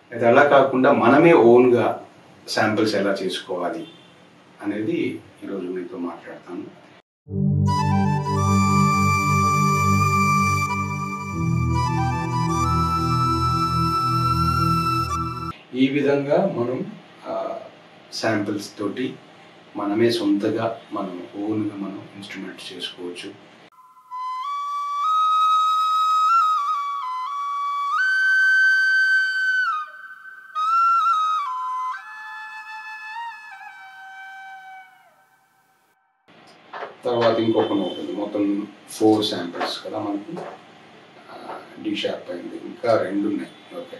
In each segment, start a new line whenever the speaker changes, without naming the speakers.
అయితే అలా కాకుండా మనమే ఓన్గా శాంపిల్స్ ఎలా చేసుకోవాలి అనేది ఈరోజు మీతో మాట్లాడతాను. ఈ విధంగా మనం శాంపిల్స్ తోటి మనమే సొంతగా మనం ఓన్గా మనం ఇన్స్ట్రుమెంట్స్ చేసుకోవచ్చు. తర్వాత ఇంకొక నోట్ ఉంది, మొత్తం 4 శాంపిల్స్ కదా మనకి. డి షార్ప్ అయింది, ఇంకా 2 ఉన్నాయి. ఓకే,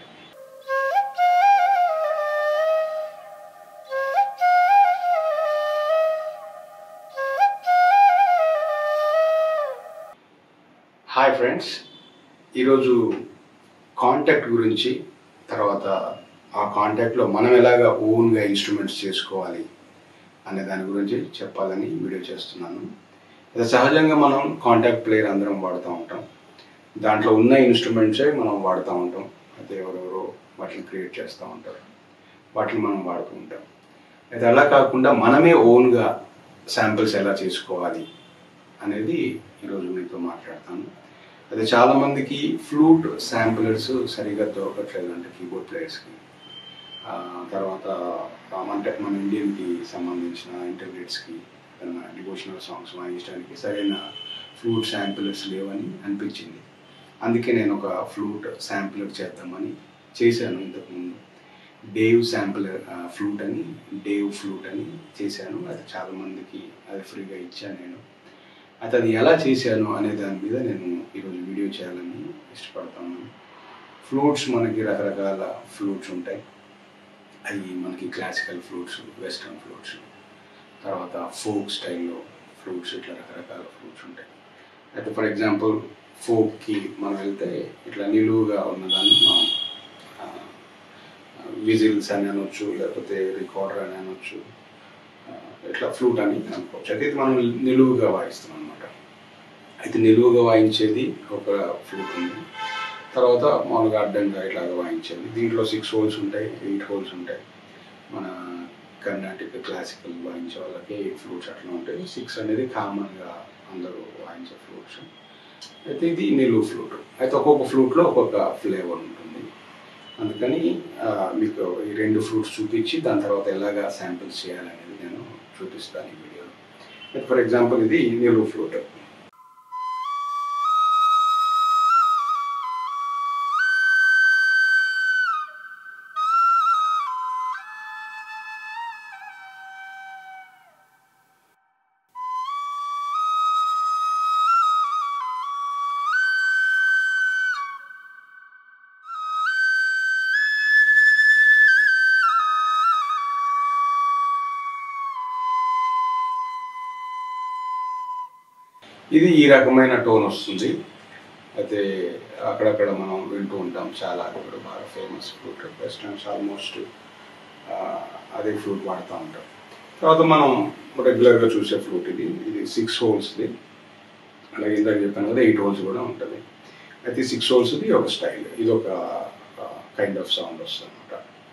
హాయ్ ఫ్రెండ్స్, ఈరోజు కాంటాక్ట్ గురించి, తర్వాత ఆ కాంటాక్ట్లో మనం ఎలాగా ఓన్గా ఇన్స్ట్రుమెంట్స్ చేసుకోవాలి అనే దాని గురించి చెప్పాలని వీడియో చేస్తున్నాను. ఇది సహజంగా మనం కాంటాక్ట్ ప్లేయర్ అందరం వాడుతూ ఉంటాం, దాంట్లో ఉన్న ఇన్స్ట్రుమెంట్సే మనం వాడుతూ ఉంటాం. అయితే ఎవరెవరో వాటిని క్రియేట్ చేస్తూ ఉంటారు, వాటిని మనం వాడుతూ ఉంటాం. అయితే అలా కాకుండా మనమే ఓన్గా శాంపిల్స్ ఎలా చేసుకోవాలి అనేది ఈరోజు మీతో మాట్లాడతాను. అయితే చాలామందికి ఫ్లూట్ శాంపులర్స్ సరిగ్గా దొరకట్లేదు, అంటే కీబోర్డ్ ప్లేయర్స్కి. తర్వాత అంటే మన ఇండియన్కి సంబంధించిన ఇంటర్నెట్స్కి డివోషనల్ సాంగ్స్ వాయించడానికి సరైన ఫ్లూట్ శాంపులర్స్ లేవని అనిపించింది. అందుకే నేను ఒక ఫ్లూట్ శాంపులర్ చేద్దామని చేశాను. ఇంతకుముందు డేవ్ శాంపులర్ ఫ్లూట్ అని చేశాను. అది చాలామందికి అది ఫ్రీగా ఇచ్చాను నేను. అయితే అది ఎలా చేశాను అనే దాని మీద నేను ఈరోజు వీడియో చేయాలని ఇష్టపడతాను. ఫ్లూట్స్ మనకి రకరకాల ఫ్లూట్స్ ఉంటాయి. అవి మనకి క్లాసికల్ ఫ్లూట్స్, వెస్ట్రన్ ఫ్లూట్స్, తర్వాత ఫోక్ స్టైల్లో ఫ్లూట్స్, ఇట్లా రకరకాల ఫ్లూట్స్ ఉంటాయి. అయితే ఫర్ ఎగ్జాంపుల్ ఫోక్కి మనం వెళ్తే ఇట్లా నిలువుగా ఉన్నదాన్ని మనం విజిల్స్ అని అనొచ్చు, లేకపోతే రికార్డర్ అని అనొచ్చు, ఇట్లా ఫ్లూట్ అని అనుకోవచ్చు. అయితే ఇది మనం నిలువుగా వాయిస్తాం అనమాట. అయితే నిలువుగా వాయించేది ఒక ఫ్లూట్ ఉంది, తర్వాత మామూలుగా అడ్డంగా ఇట్లాగా వాయించేది. దీంట్లో 6 హోల్స్ ఉంటాయి, 8 హోల్స్ ఉంటాయి. మన కర్ణాటక క్లాసికల్ వాయించే వాళ్ళకి 8 ఫ్లూట్స్ అట్లా ఉంటాయి. 6 అనేది కామన్గా అందరూ వాయించే ఫ్లూట్స్. అయితే ఇది నిలువు ఫ్లూట్. అయితే ఒక్కొక్క ఫ్లూట్లో ఒక్కొక్క ఫ్లేవర్ ఉంటుంది. అందుకని మీకు ఈ 2 ఫ్లూట్స్ చూపించి దాని తర్వాత ఎలాగా శాంపిల్స్ చేయాలనేది నేను చూపిస్తాను ఈ వీడియోలో. అయితే ఫర్ ఎగ్జాంపుల్ ఇది నిలువు ఫ్లూట్. ఇది ఈ రకమైన టోన్ వస్తుంది. అయితే అక్కడక్కడ మనం వింటూ ఉంటాం, చాలా ఇప్పుడు బాగా ఫేమస్ ఫ్లూట్, వెస్టర్న్స్ ఆల్మోస్ట్ అదే ఫ్లూట్ వాడుతూ ఉంటాం. తర్వాత మనం రెగ్యులర్గా చూసే ఫ్లూట్ ఇది 6 హోల్స్ది. అలాగే ఇందాక చెప్పాను కదా 8 హోల్స్ కూడా ఉంటుంది. అయితే 6 హోల్స్ది ఒక స్టైల్, ఇది ఒక కైండ్ ఆఫ్ సౌండ్ వస్తుంది అనమాట.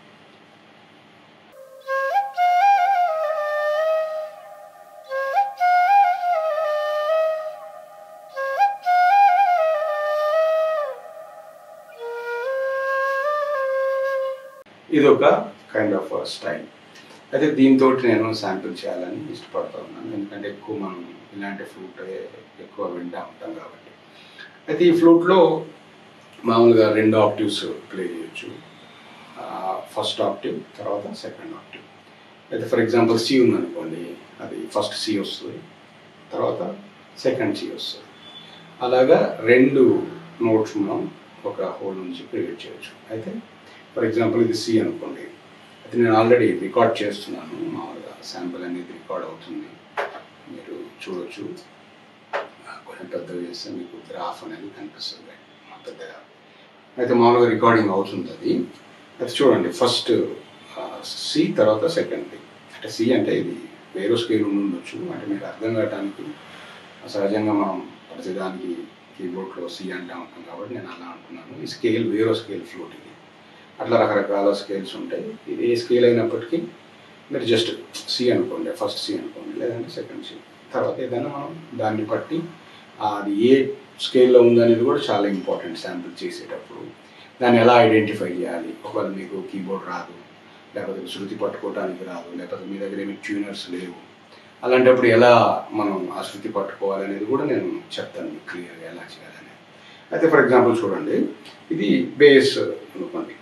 ఇది ఒక కైండ్ ఆఫ్ స్టైల్. అయితే దీంతో నేను శాంపిల్ చేయాలని ఇష్టపడుతూ ఉన్నాను, ఎందుకంటే ఎక్కువ మనం ఇలాంటి ఫ్లూట్ ఎక్కువ వింటూ ఉంటాం కాబట్టి. అయితే ఈ ఫ్లూట్లో మామూలుగా 2 ఆక్టివ్స్ ప్లే చేయొచ్చు. ఫస్ట్ ఆక్టివ్, తర్వాత సెకండ్ ఆక్టివ్. అయితే ఫర్ ఎగ్జాంపుల్ సి ఉందనుకోండి, అది ఫస్ట్ సి వస్తుంది, తర్వాత సెకండ్ సి వస్తుంది. అలాగా 2 నోట్స్ మనం ఒక హోల్ నుంచి క్రియేట్ చేయొచ్చు. అయితే ఫర్ ఎగ్జాంపుల్ ఇది సి అనుకోండి, అయితే నేను ఆల్రెడీ రికార్డ్ చేస్తున్నాను. మామూలుగా శాంపుల్ అనేది రికార్డ్ అవుతుంది, మీరు చూడొచ్చు. కొంచెం పెద్దగా చేస్తే మీకు గ్రాఫ్ అనేది కనిపిస్తుంది పెద్దగా. అయితే మామూలుగా రికార్డింగ్ అవుతుంది అది. అయితే చూడండి, ఫస్ట్ సి, తర్వాత సెకండ్ది. అంటే సి అంటే ఇది వేరే స్కేల్ ఉండొచ్చు, అంటే మీకు అర్థం కావడానికి. సహజంగా మనం ప్రతిదానికి కీబోర్డ్లో సి అంటూ ఉంటాం కాబట్టి నేను అలా అంటున్నాను. ఈ స్కేల్ వేరే స్కేల్ ఫ్లూట్ ఇది. అట్లా రకరకాల స్కేల్స్ ఉంటాయి. ఇది ఏ స్కేల్ అయినప్పటికీ మీరు జస్ట్ సి అనుకోండి, ఫస్ట్ సి అనుకోండి, లేదంటే సెకండ్ సి. తర్వాత ఏదైనా మనం దాన్ని బట్టి అది ఏ స్కేల్లో ఉందనేది కూడా చాలా ఇంపార్టెంట్. శాంపిల్ చేసేటప్పుడు దాన్ని ఎలా ఐడెంటిఫై చేయాలి. ఒకవేళ మీకు కీబోర్డ్ రాదు, లేకపోతే శృతి పట్టుకోవడానికి రాదు, లేకపోతే మీ దగ్గర ఏమి ట్యూనర్స్ లేవు, అలాంటప్పుడు ఎలా మనం ఆ శృతి పట్టుకోవాలనేది కూడా నేను చెప్తాను మీకు క్లియర్గా ఎలా చేయాలని. అయితే ఫర్ ఎగ్జాంపుల్ చూడండి, ఇది బేస్ అనుకోండి.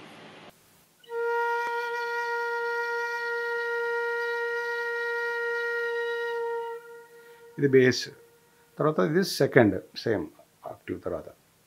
ఇది బేస్, తర్వాత ఇది సెకండ్ సేమ్ ఆక్టివ్. తర్వాత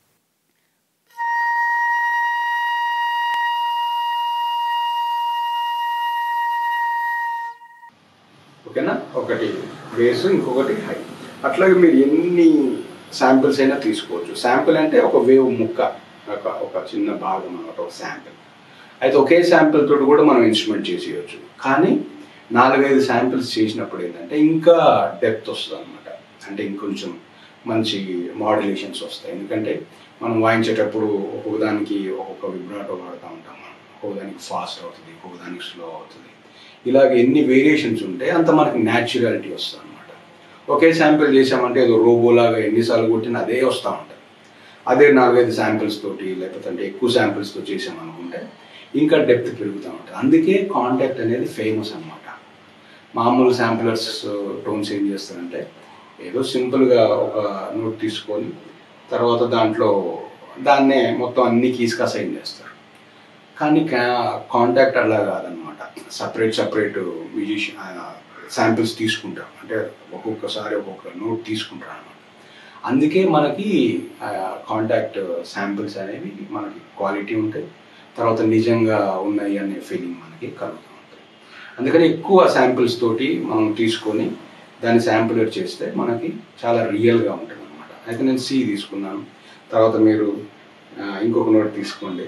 ఓకేనా, ఒకటి బేస్, ఇంకొకటి హై. అట్లాగే మీరు ఎన్ని శాంపిల్స్ అయినా తీసుకోవచ్చు. శాంపిల్ అంటే ఒక వేవ్ ముక్క, ఒక చిన్న భాగం అన్నమాట, ఒక శాంపిల్. అయితే ఒకే శాంపిల్ తోటి కూడా మనం ఇన్స్ట్రుమెంట్ చేసేయచ్చు. కానీ 4-5 శాంపిల్స్ చేసినప్పుడు ఏంటంటే ఇంకా డెప్త్ వస్తుంది అనమాట. అంటే ఇంకొంచెం మంచి మాడ్యులేషన్స్ వస్తాయి. ఎందుకంటే మనం వాయించేటప్పుడు ఒక్కొక్కదానికి ఒక్కొక్క విబ్రాటో వాడుతూ ఉంటాం. మనం ఒక్కొక్కదానికి ఫాస్ట్ అవుతుంది, ఒక్కొక్కదానికి స్లో అవుతుంది. ఇలాగ ఎన్ని వేరియేషన్స్ ఉంటే అంత మనకి న్యాచురాలిటీ వస్తుంది అనమాట. ఒకే శాంపిల్ చేసామంటే ఏదో రోబోలాగా ఎన్నిసార్లు కొట్టినా అదే వస్తూ ఉంటుంది. అదే 4-5 శాంపిల్స్ తోటి, లేకపోతే అంటే ఎక్కువ శాంపిల్స్తో చేసామనుకుంటే ఇంకా డెప్త్ పెరుగుతూ ఉంటుంది. అందుకే కాంటాక్ట్ అనేది ఫేమస్ అనమాట. మామూలు శాంపులర్స్ టోన్స్ ఏం చేస్తారంటే ఏదో సింపుల్గా ఒక నోట్ తీసుకొని తర్వాత దాన్నే మొత్తం అన్ని కీస్కి అసైన్ చేస్తారు. కానీ కాంటాక్ట్ అలా కాదనమాట. సపరేట్ మ్యూజిషియన్ శాంపిల్స్ తీసుకుంటారు. అంటే ఒక్కొక్కసారి ఒక్కొక్క నోట్ తీసుకుంటారు అనమాట. అందుకే మనకి కాంటాక్ట్ శాంపిల్స్ అనేవి మనకి క్వాలిటీ ఉంటాయి, తర్వాత నిజంగా ఉన్నాయి అనే ఫీలింగ్ మనకి కలుగుతూ ఉంటుంది. అందుకని ఎక్కువ శాంపిల్స్ తోటి మనం తీసుకొని దాన్ని శాంపులర్ చేస్తే మనకి చాలా రియల్గా ఉంటుంది అనమాట. అయితే నేను సి తీసుకున్నాను, తర్వాత మీరు ఇంకొక నోట్ తీసుకోండి.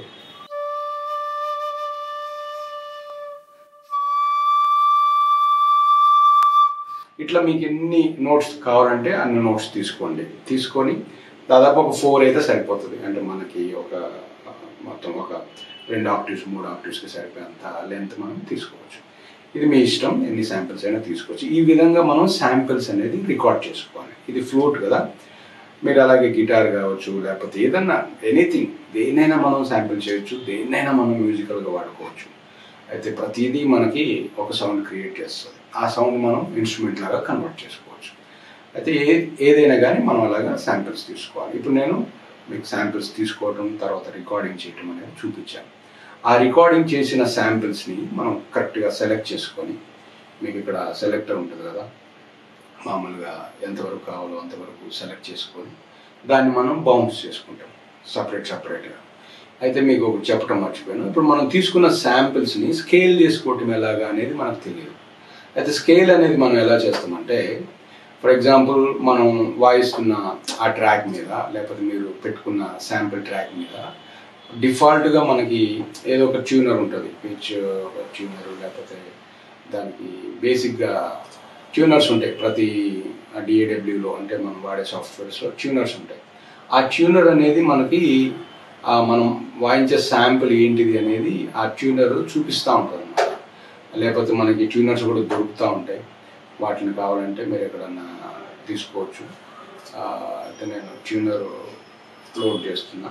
ఇట్లా మీకు ఎన్ని నోట్స్ కావాలంటే అన్ని నోట్స్ తీసుకొని దాదాపు ఒక 4 అయితే సరిపోతుంది. అంటే మనకి మొత్తం ఒక 2 ఆక్టివ్స్ 3 ఆక్టివ్స్కి సరిపోయేంత లెంత్ మనం తీసుకోవచ్చు. ఇది మీ ఇష్టం, ఎన్ని శాంపిల్స్ అయినా తీసుకోవచ్చు. ఈ విధంగా మనం శాంపిల్స్ అనేది రికార్డ్ చేసుకోవాలి. ఇది ఫ్లూట్ కదా, మీరు అలాగే గిటార్ కావచ్చు, లేకపోతే ఏదన్నా ఎనీథింగ్, దేన్నైనా మనం శాంపిల్ చేయొచ్చు, దేన్నైనా మనం మ్యూజికల్గా వాడుకోవచ్చు. అయితే ప్రతిదీ మనకి ఒక సౌండ్ క్రియేట్ చేస్తుంది. ఆ సౌండ్ మనం ఇన్స్ట్రుమెంట్ లాగా కన్వర్ట్ చేసుకోవచ్చు. అయితే ఏదైనా కానీ మనం అలాగా శాంపిల్స్ తీసుకోవాలి. ఇప్పుడు నేను మీకు శాంపిల్స్ తీసుకోవడం, తర్వాత రికార్డింగ్ చేయడం అనేది చూపించాను. ఆ రికార్డింగ్ చేసిన శాంపిల్స్ని మనం కరెక్ట్గా సెలెక్ట్ చేసుకొని, మీకు ఇక్కడ సెలెక్టర్ ఉంటుంది కదా, మామూలుగా ఎంతవరకు కావాలో అంతవరకు సెలెక్ట్ చేసుకొని దాన్ని మనం బౌన్స్ చేసుకుంటాం సపరేట్గా. అయితే మీకు ఒకటి చెప్పడం మర్చిపోయాను. ఇప్పుడు మనం తీసుకున్న శాంపిల్స్ని స్కేల్ చేసుకోవటం ఎలాగా అనేది మనకు తెలియదు. అయితే స్కేల్ అనేది మనం ఎలా చేస్తామంటే, ఫర్ ఎగ్జాంపుల్ మనం వాయిస్తున్న ఆ ట్రాక్ మీద, లేకపోతే మీరు పెట్టుకున్న శాంపిల్ ట్రాక్ మీద డిఫాల్ట్గా మనకి ఏదో ఒక ట్యూనర్ ఉంటుంది. పిచ్ ట్యూనర్, లేకపోతే దానికి బేసిక్గా ట్యూనర్స్ ఉంటాయి. ప్రతి డిఏడబ్ల్యూలో అంటే మనం వాడే సాఫ్ట్వేర్స్లో ట్యూనర్స్ ఉంటాయి. ఆ ట్యూనర్ అనేది మనకి మనం వాయించే శాంపిల్ ఏంటిది అనేది ఆ ట్యూనర్ చూపిస్తూ ఉంటుంది అన్నమాట. లేకపోతే మనకి ట్యూనర్స్ కూడా దొరుకుతూ ఉంటాయి. వాటిని కావాలంటే మీరు ఎక్కడన్నా తీసుకోవచ్చు. అయితే నేను ట్యూనర్ లోడ్ చేస్తున్నా.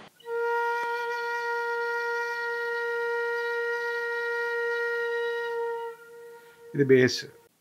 ఇది బేస్.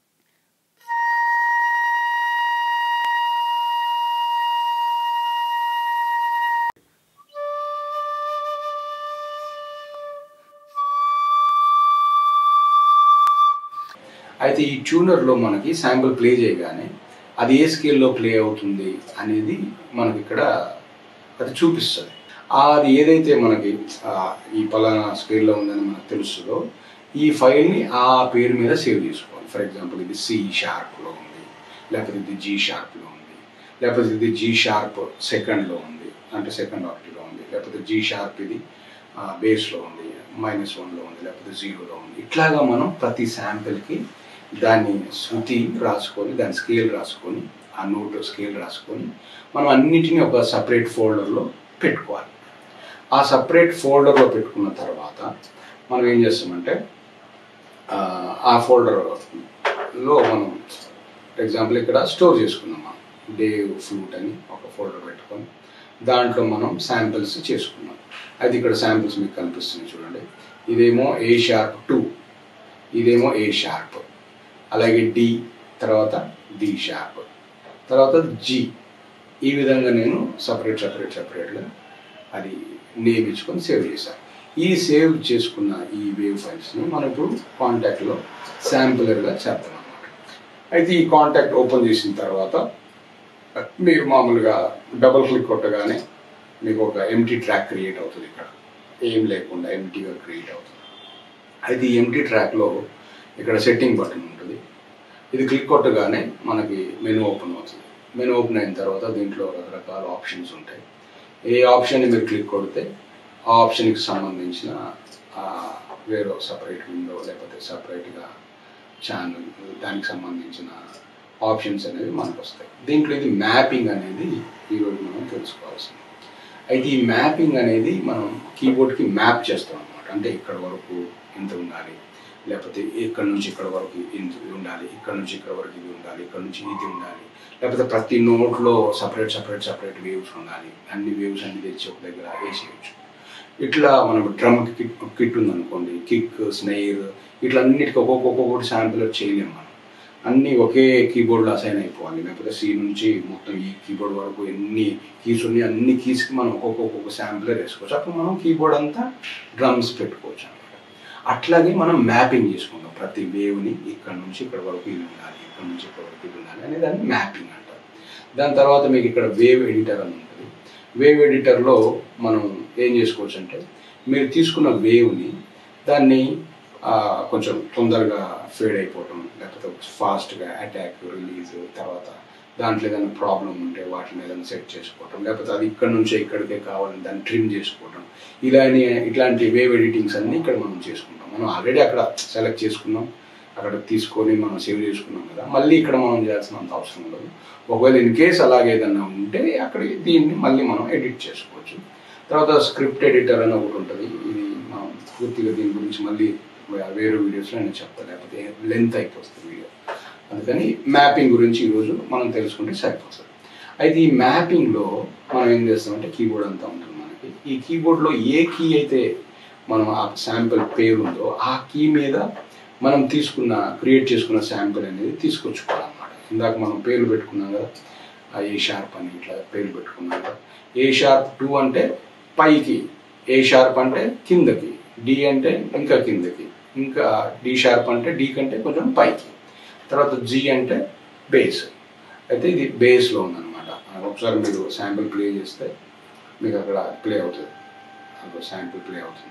అయితే ఈ ట్యూనర్లో మనకి శాంపుల్ ప్లే చేయగానే అది ఏ స్కేల్లో ప్లే అవుతుంది అనేది మనకి ఇక్కడ అది చూపిస్తుంది. అది ఏదైతే మనకి ఈ పలానా స్కేల్లో ఉందని మనకు తెలుస్తుందో ఈ ఫైల్ని ఆ పేరు మీద సేవ్ చేసుకోవాలి. ఫర్ ఎగ్జాంపుల్ ఇది సి షార్ప్లో ఉంది, లేకపోతే ఇది జీ షార్ప్లో ఉంది, లేకపోతే ఇది జీ షార్ప్ సెకండ్లో ఉంది, అంటే సెకండ్ ఆక్టివ్లో ఉంది, లేకపోతే జీ షార్ప్ ఇది బేస్లో ఉంది, -1లో ఉంది, లేకపోతే 0లో ఉంది. ఇట్లాగా మనం ప్రతి శాంపిల్కి దాన్ని శృతి రాసుకొని, దాని స్కేల్ రాసుకొని, ఆ నోట్ స్కేల్ రాసుకొని మనం అన్నిటినీ ఒక సపరేట్ ఫోల్డర్లో పెట్టుకోవాలి. ఆ సపరేట్ ఫోల్డర్లో పెట్టుకున్న తర్వాత మనం ఏం చేస్తామంటే ఆ ఫోల్డర్లో మనం ఫర్ ఎగ్జాంపుల్ ఇక్కడ స్టోర్ చేసుకున్నాం మనం డేవ్ ఫ్లూట్ అని ఒక ఫోల్డర్ పెట్టుకొని దాంట్లో మనం శాంపిల్స్ చేసుకున్నాం. అది ఇక్కడ శాంపిల్స్ మీకు కనిపిస్తుంది చూడండి. ఇదేమో A#2, ఇదేమో A#, అలాగే D, తర్వాత D#, తర్వాత G. ఈ విధంగా నేను సపరేట్గా అది నేమ్ ఇచ్చుకొని సేవ్ చేశాను. ఈ సేవ్ చేసుకున్న ఈ వేవ్ ఫైల్స్ని మనం ఇప్పుడు కాంటాక్ట్లో శాంపులర్గా చేద్దాం అన్నమాట. అయితే ఈ కాంటాక్ట్ ఓపెన్ చేసిన తర్వాత మీరు మామూలుగా డబుల్ క్లిక్ కొట్టగానే మీకు ఒక ఎంటీ ట్రాక్ క్రియేట్ అవుతుంది. ఇక్కడ ఏం లేకుండా ఎంటీగా క్రియేట్ అవుతుంది. అయితే ఈ ఎంటీ ట్రాక్లో ఇక్కడ సెట్టింగ్ బటన్ ఉంటుంది. ఇది క్లిక్ కొట్టగానే మనకి మెనూ ఓపెన్ అవుతుంది. మెనూ ఓపెన్ అయిన తర్వాత దీంట్లో రకరకాల ఆప్షన్స్ ఉంటాయి. ఏ ఆప్షన్ని మీరు క్లిక్ కొడితే ఆ ఆప్షన్కి సంబంధించిన వేరే సపరేట్ విండో లేకపోతే సపరేట్గా ఛానల్ దానికి సంబంధించిన ఆప్షన్స్ అనేవి మనకు వస్తాయి. దీంట్లో ఇది మ్యాపింగ్ అనేది ఈరోజు మనం తెలుసుకోవాల్సింది. అయితే ఈ మ్యాపింగ్ అనేది మనం కీబోర్డ్కి మ్యాప్ చేస్తాం అన్నమాట. అంటే ఇక్కడ వరకు ఇంత ఉండాలి, లేకపోతే ఇక్కడ నుంచి ఇక్కడ వరకు ఇంత ఉండాలి, ఇక్కడ నుంచి ఇక్కడ వరకు ఇది ఉండాలి, ఇక్కడ నుంచి ఇది ఉండాలి, లేకపోతే ప్రతి నోట్లో సపరేట్ వేవ్స్ ఉండాలి. అన్ని వేవ్స్ అన్ని తెచ్చి ఒక దగ్గర వేసేయచ్చు. ఇట్లా మనం డ్రమ్ కిట్ ఉందనుకోండి, కిక్, స్నెయిర్, ఇట్లా అన్నిటికీ ఒక్కొక్కటి శాంపుల్ చేయలేము మనం. అన్నీ ఒకే కీబోర్డ్లో అసైన్ అయిపోవాలి. లేకపోతే సి నుంచి మొత్తం ఈ కీబోర్డ్ వరకు ఎన్ని కీస్ ఉన్నాయి అన్ని కీస్కి మనం ఒక్కొక్క శాంపులర్ వేసుకోవచ్చు. అప్పుడు మనం కీబోర్డ్ అంతా డ్రమ్స్ పెట్టుకోవచ్చు అనమాట. అట్లాగే మనం మ్యాపింగ్ చేసుకుంటాం. ప్రతి వేవ్ని ఇక్కడ నుంచి ఇక్కడ వరకు ఇది ఉండాలి, ఇక్కడ నుంచి ఇక్కడ వరకు ఇది ఉండాలి అనే దాన్ని మ్యాపింగ్ అంటారు. దాని తర్వాత మీకు ఇక్కడ వేవ్ ఎడిటర్ అని ఉంటుంది. వేవ్ ఎడిటర్లో మనం ఏం చేసుకోవచ్చు అంటే మీరు తీసుకున్న వేవ్ని దాన్ని కొంచెం తొందరగా ఫేడ్ అయిపోవటం, లేకపోతే ఫాస్ట్గా అటాక్, రిలీజ్, తర్వాత దాంట్లో ఏదైనా ప్రాబ్లం ఉంటే వాటిని ఏదైనా సెట్ చేసుకోవటం, లేకపోతే అది ఇక్కడ నుంచే ఇక్కడికే కావాలని దాన్ని ట్రిమ్ చేసుకోవటం, ఇట్లాంటి వేవ్ ఎడిటింగ్స్ అన్నీ ఇక్కడ మనం చేసుకుంటాం. మనం ఆల్రెడీ అక్కడ సెలెక్ట్ చేసుకున్నాం, అక్కడ తీసుకొని మనం సేవ్ చేసుకున్నాం కదా, మళ్ళీ ఇక్కడ మనం చేయాల్సినంత అవసరం ఉండదు. ఒకవేళ ఇన్ కేస్ అలాగే ఏదన్నా ఉంటే అక్కడ దీన్ని మళ్ళీ మనం ఎడిట్ చేసుకోవచ్చు. తర్వాత స్క్రిప్ట్ ఎడిటర్ అని ఒకటి ఉంటుంది. ఇది మనం పూర్తిగా దీని గురించి మళ్ళీ వేరే వీడియోస్లో నేను చెప్తాను, లేకపోతే లెంత్ అయిపోతుంది వీడియో. అందుకని మ్యాపింగ్ గురించి ఈరోజు మనం తెలుసుకుంటే సరిపోతుంది. అయితే ఈ మ్యాపింగ్లో మనం ఏం చేస్తామంటే కీబోర్డ్ అంతా ఉంటుంది మనకి. ఈ కీబోర్డ్లో ఏ కీ అయితే మనం ఆ శాంపిల్ పేరు ఉందో ఆ కీ మీద మనం క్రియేట్ చేసుకున్న శాంపిల్ అనేది తీసుకొచ్చుకోవాలన్నమాట. ఇందాక మనం పేర్లు పెట్టుకున్నాం కదా, A# అని ఇట్లా పేర్లు పెట్టుకున్నాం కదా. A#2 అంటే పైకి, A# అంటే కిందకి, D అంటే ఇంకా కిందకి, ఇంకా D# అంటే D కంటే కొంచెం పైకి, తర్వాత G అంటే బేస్. అయితే ఇది బేస్లో ఉందన్నమాట. ఒకసారి మీరు శాంపిల్ ప్లే చేస్తే మీకు అక్కడ ప్లే అవుతుంది, అక్కడ శాంపిల్ ప్లే అవుతుంది.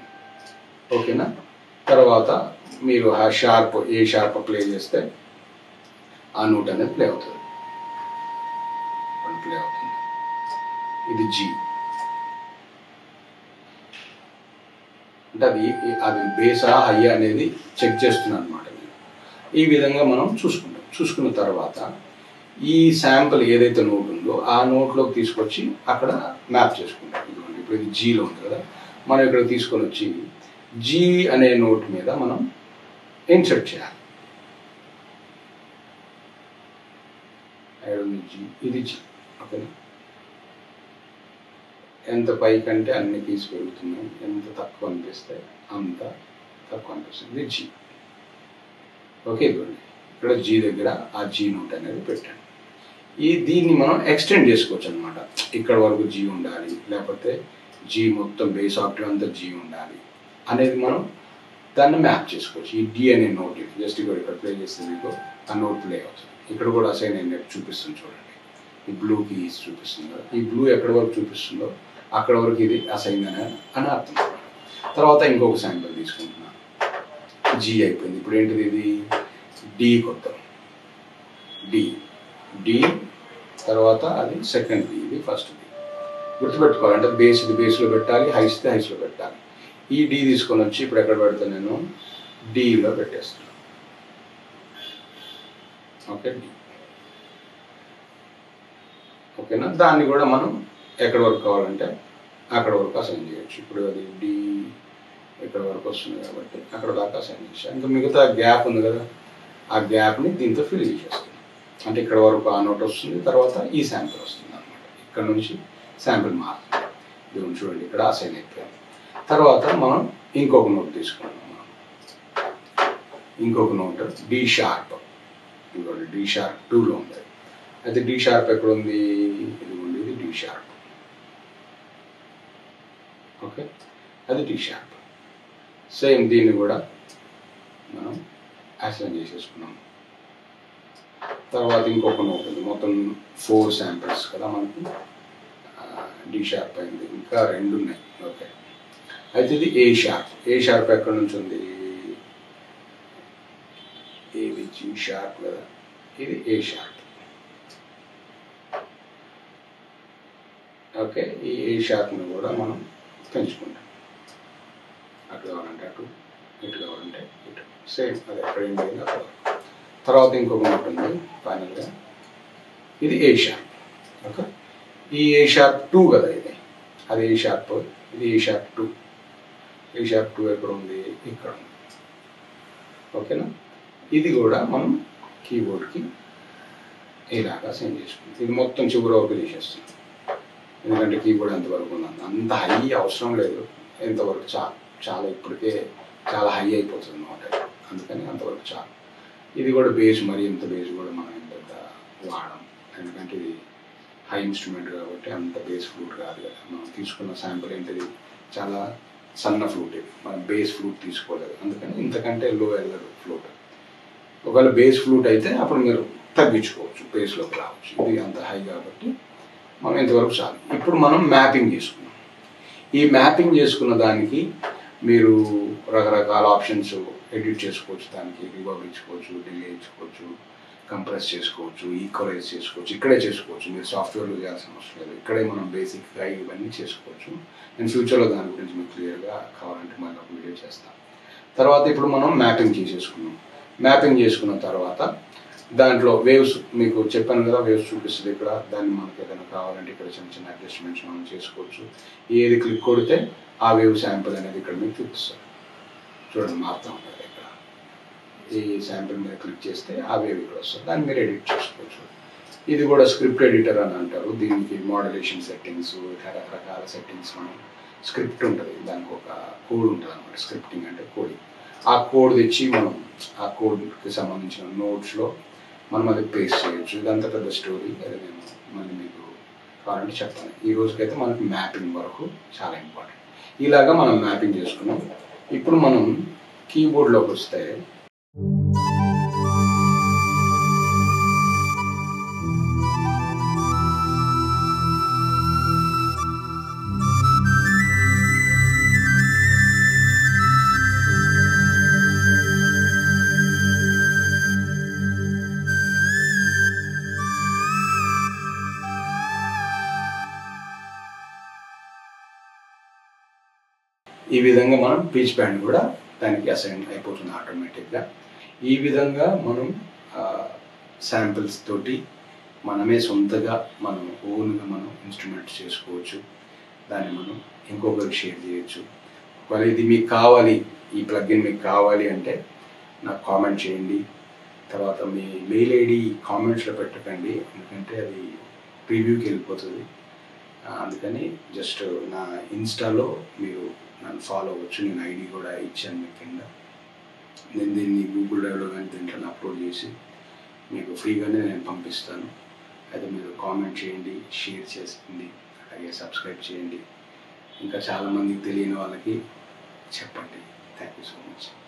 ఓకేనా? తర్వాత మీరు A# ప్లే చేస్తే ఆ నోట్ అనేది ప్లే అవుతుంది. ఇది G అంటే అది బేసా హయ్యా అనేది చెక్ చేస్తున్నాను అనమాట. ఈ విధంగా మనం చూసుకున్న తర్వాత ఈ శాంపుల్ ఏదైతే నోట్ ఉందో ఆ నోట్లోకి తీసుకొచ్చి అక్కడ మ్యాప్ చేసుకుంటాం. ఇప్పుడు ఇది Gలో ఉంది కదా, మనం ఇక్కడ తీసుకొని వచ్చి G అనే నోట్ మీద మనం ఇన్సర్ట్ చేయాలి. ఇది G. ఓకేనా? ఎంత పైకంటే అన్ని కీస్ పెరుగుతున్నాయి, ఎంత తక్కువ అనిపిస్తే అంత తక్కువ అనిపిస్తుంది. ఇది G. ఓకే, ఇదిగోండి ఇక్కడ G దగ్గర ఆ G నోట్ అనేది పెట్టండి. దీన్ని మనం ఎక్స్టెండ్ చేసుకోవచ్చు అనమాట. ఇక్కడ వరకు G ఉండాలి, లేకపోతే G మొత్తం బేస్ ఆక్టివ్ అంతా G ఉండాలి అనేది మనం దాన్ని మ్యాప్ చేసుకోవచ్చు. ఈ D అనే నోట్ జస్ట్ ఇక్కడ ప్లే చేస్తే మీకు ఆ నోట్ ప్లే అవుతుంది. ఇక్కడ కూడా అసైన్ అయిన చూపిస్తుంది చూడండి. ఈ బ్లూ కీస్ చూపిస్తుంది కదా, ఈ బ్లూ ఎక్కడి వరకు చూపిస్తుందో అక్కడ వరకు ఇది అసైన్ అని అర్థం. తర్వాత ఇంకొక శాంపుల్ తీసుకుంటున్నా. G అయిపోయింది. ఇప్పుడు ఏంటిది? ఇది D కొత్త D తర్వాత అది సెకండ్ D, ఇది ఫస్ట్ D. గుర్తుపెట్టుకోవాలి, అంటే ఇది బేస్లో పెట్టాలి, హైస్లో పెట్టాలి. ఈ D తీసుకొని వచ్చి ఇప్పుడు ఎక్కడ పెడతాను నేను? Dలో పెట్టేస్తాను. Okay, D. ఓకేనా? దాన్ని కూడా మనం ఎక్కడి వరకు కావాలంటే అక్కడ వరకు అసైన్ చేయొచ్చు. ఇప్పుడు అది డి ఇక్కడ వరకు వస్తుంది కాబట్టి అక్కడ దాకా అసైన్ చేసాను. ఇంకా మిగతా గ్యాప్ ఉంది కదా, ఆ గ్యాప్ని దీంతో ఫిల్ చేసేస్తాను. అంటే ఇక్కడ వరకు ఆ నోట్ వస్తుంది, తర్వాత ఈ శాంపిల్ వస్తుంది అనమాట. ఇక్కడ నుంచి శాంపిల్ మారుతుంది. ఇది చూడండి ఇక్కడ అసైన్ అయిపోయింది. తర్వాత మనం ఇంకొక నోట్ తీసుకున్నాం. ఇంకొక నోట్ డి షార్ప్, ఇంకోటి డి షార్ప్ 2లో ఉంది. అయితే డి షార్ప్ ఎక్కడ ఉంది, ఇది ఉంది, ఇది డి షార్ప్. ఓకే, అది డి షార్ప్. సేమ్ దీన్ని కూడా మనం అసైన్ చేసేసుకున్నాం. తర్వాత ఇంకొక నోట్ ఉంది, మొత్తం 4 శాంపిల్స్ కదా మనకి. డి షార్ప్ అయింది, ఇంకా 2 ఉన్నాయి. ఓకే, అయితే ఇది ఏ షార్ప్. ఏ షార్ప్ ఎక్కడి నుంచి ఉంది, ఇది జీ షార్ప్ కదా, ఇది ఏ షార్ప్. ఓకే, ఈ ఏ షార్ప్ని కూడా మనం పెంచుకుంటాం. అటు కావాలంటే అటు, ఇటు కావాలంటే ఇటు, సేమ్ అది ఎక్కడ ఏంటి అక్కడ. తర్వాత ఇంకొక నోట్ ఉంది ఫైనల్గా, ఇది ఏ షార్ప్. ఓకే, ఈ ఏ షార్ప్ 2 కదా ఇది, అది ఏ షార్ప్, ఇది ఏ షార్ప్ 2. ఏ షార్ప్ 2 ఎక్కడ ఉంది, ఇక్కడ ఉంది. ఓకేనా, ఇది కూడా మనం కీబోర్డ్కి ఇలాగా సెండ్ చేసుకుంటాం. ఇది మొత్తం చివరి వరకు తీసేస్తాం, ఎందుకంటే కీబోర్డ్ ఎంతవరకు ఉంది అంత హై అవసరం లేదు. ఎంతవరకు చాలా ఇప్పటికే చాలా హై అయిపోతుంది అన్నమాట, అందుకని అంతవరకు చాలు. ఇది కూడా బేస్, మరి ఇంత బేస్ కూడా మనం పెద్ద వాడడం, ఎందుకంటే ఇది హై ఇన్స్ట్రుమెంట్ కాబట్టి అంత బేస్ ఫ్లూట్ కాదు కదా. మనం తీసుకున్న శాంపుల్ ఏంటిది, చాలా సన్న ఫ్లూట్, ఇది మనం బేస్ ఫ్లూట్ తీసుకోలేదు, అందుకని ఇంతకంటే లో వెళ్ళదు ఫ్లూట్. ఒకవేళ బేస్ ఫ్లూట్ అయితే అప్పుడు మీరు తగ్గించుకోవచ్చు, బేస్లోకి రావచ్చు. ఇది అంత హై కాబట్టి మనం ఇంతవరకు చాలు. ఇప్పుడు మనం మ్యాపింగ్ చేసుకున్నాం. ఈ మ్యాపింగ్ చేసుకున్న దానికి మీరు రకరకాల ఆప్షన్స్ ఎడిట్ చేసుకోవచ్చు, దానికి రివర్బ్ ఇచ్చుకోవచ్చు, డిలే ఇచ్చుకోవచ్చు, కంప్రెస్ చేసుకోవచ్చు, ఈక్వలైజ్ చేసుకోవచ్చు. ఇక్కడే చేసుకోవచ్చు, మీరు సాఫ్ట్వేర్లో చేయాల్సిన అవసరం లేదు. ఇక్కడే మనం బేసిక్గా ఇవన్నీ చేసుకోవచ్చు. నేను ఫ్యూచర్లో దాని గురించి మీకు క్లియర్గా కావాలంటే మళ్ళీ ఒక వీడియో చేస్తాను. తర్వాత ఇప్పుడు మనం మ్యాపింగ్ చేసేసుకున్నాం. మ్యాపింగ్ చేసుకున్న తర్వాత దాంట్లో వేవ్స్ మీకు చెప్పాను కదా, వేవ్స్ చూపిస్తుంది ఇక్కడ. దాన్ని మనకి ఏదైనా కావాలంటే ఇక్కడ చిన్న చిన్న అడ్జస్ట్మెంట్స్ మనం చేసుకోవచ్చు. ఏది క్లిక్ కొడితే ఆ వేవ్ శాంపిల్ అనేది ఇక్కడ మీకు చూపిస్తుంది. చూడండి మారుతూ ఉంటుంది ఇక్కడ. ఈ శాంపిల్ మీద క్లిక్ చేస్తే ఆ వేవ్ ఇక్కడ వస్తుంది, దాన్ని మీరు ఎడిట్ చేసుకోవచ్చు. ఇది కూడా స్క్రిప్ట్ ఎడిటర్ అని అంటారు. దీనికి మోడ్యులేషన్ సెట్టింగ్స్, రకరకాల సెట్టింగ్స్, మనం స్క్రిప్ట్ ఉంటుంది, దానికి ఒక కోడ్ ఉంటుంది అనమాట. స్క్రిప్టింగ్ అంటే కోడింగ్. ఆ కోడ్ తెచ్చి మనం ఆ కోడ్కి సంబంధించిన నోట్స్లో మనం అది పేస్ట్ చేయొచ్చు. ఇదంతా పెద్ద స్టోరీ, అది నేను మళ్ళీ మీకు కావాలంటే చెప్తాను. ఈ రోజుకైతే మనకి మ్యాపింగ్ వరకు చాలా ఇంపార్టెంట్. ఇలాగా మనం మ్యాపింగ్ చేసుకున్నాం. ఇప్పుడు మనం కీబోర్డ్లోకి వస్తే ఈ విధంగా మనం పీచ్ బ్యాండ్ కూడా దానికి అసైన్ అయిపోతుంది ఆటోమేటిక్గా. ఈ విధంగా మనం శాంపిల్స్ తోటి మనమే సొంతగా మనం ఓన్గా మనం ఇన్స్ట్రుమెంట్స్ చేసుకోవచ్చు. దాన్ని మనం ఇంకొకరికి షేర్ చేయొచ్చు. ఒకవేళ ఇది మీకు కావాలి, ఈ ప్లగ్ఇన్ మీకు కావాలి అంటే నాకు కామెంట్ చేయండి. తర్వాత మీ మెయిల్ ఐడి కామెంట్స్లో పెట్టకండి, ఎందుకంటే అది ప్రివ్యూకి వెళ్ళిపోతుంది. అందుకని జస్ట్ నా ఇన్స్టాలో మీరు నన్ను ఫాలో అవ్వచ్చు. నేను ఐడి కూడా ఇచ్చాను మీ కింద. నేను దీన్ని గూగుల్ డ్రైవ్లో కానీ దీంట్లో అప్లోడ్ చేసి మీకు ఫ్రీగానే నేను పంపిస్తాను. అయితే మీరు కామెంట్ చేయండి, షేర్ చేయండి, అలాగే సబ్స్క్రైబ్ చేయండి. ఇంకా చాలామందికి తెలియని వాళ్ళకి చెప్పండి. Thank you so much.